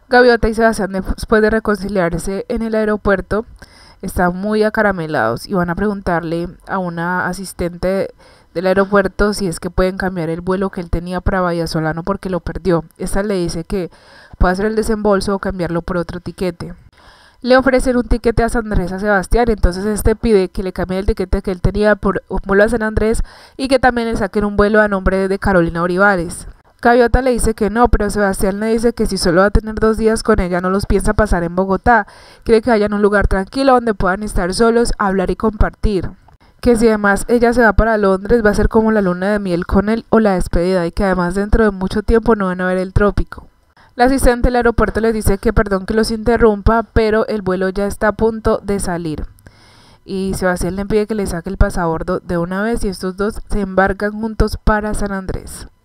Gaviota y Sebastián, después de reconciliarse en el aeropuerto, están muy acaramelados y van a preguntarle a una asistente del aeropuerto si es que pueden cambiar el vuelo que él tenía para Bahía Solano porque lo perdió. Esta le dice que puede hacer el desembolso o cambiarlo por otro tiquete. Le ofrecen un tiquete a San Andrés a Sebastián, entonces este pide que le cambie el tiquete que él tenía por un vuelo a San Andrés y que también le saquen un vuelo a nombre de Carolina Olivares. Gaviota le dice que no, pero Sebastián le dice que si solo va a tener 2 días con ella no los piensa pasar en Bogotá, quiere que vayan a un lugar tranquilo donde puedan estar solos, hablar y compartir. Que si además ella se va para Londres va a ser como la luna de miel con él o la despedida y que además dentro de mucho tiempo no van a ver el trópico. La asistente del aeropuerto les dice que perdón que los interrumpa, pero el vuelo ya está a punto de salir. Y Sebastián le pide que le saque el pasabordo de una vez y estos dos se embarcan juntos para San Andrés.